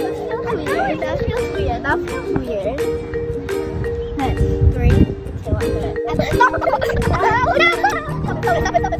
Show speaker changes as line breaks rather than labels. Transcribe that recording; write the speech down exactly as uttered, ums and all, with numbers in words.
weird. That feels weird. That feels weird. Next, three, two, one, stop it. Stop it. Stop it. Stop it. Stop it.